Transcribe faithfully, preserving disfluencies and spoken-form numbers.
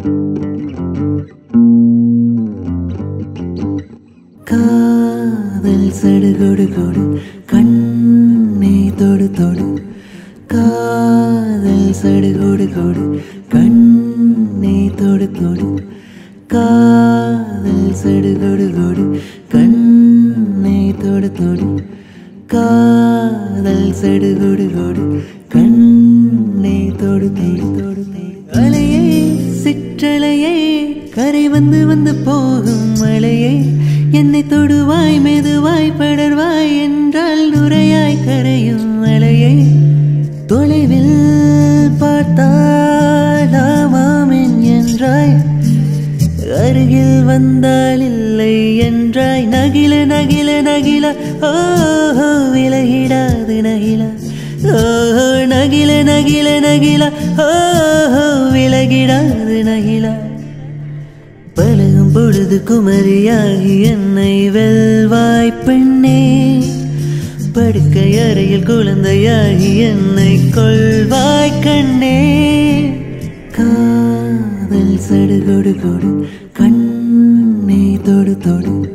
காதல் சடுகுடு கொடு கண்ணை தொடு தொடு காதல் சடுகுடு கொடு கண்ணை தொடு தொடு காதல் சடுகுடு கொடு கண்ணை தொடு தொடு காதல் சடுகுடு கொடு கண்ணை தொடு தொடு தொடு அலையே சிற்றலையே கரை வந்து வந்து போகும் மலையே என்னை தொடுவாய் மெதுவாய் படர்வாய் என்றால் நுரையாய் கரையும் மலையே தொலைவில் பார்த்தால் ஆமாமென் என்றாய் அருகில் வந்தால் இல்லை என்றாய் நகில நகில நகில ஓஹோ விலகிடாது நகில ஓஹோ நகில நகில நகில ஓஹோ விலகிடாது நகில பழகும் பொழுது குமரியாகி என்னை வெல்வாய் பெண்ணே படுக்கை அறையில் குழந்தையாகி என்னை கொள்வாய் கண்ணே காதல் சடுகுடு கொடு கண்ணை தொடு தொடு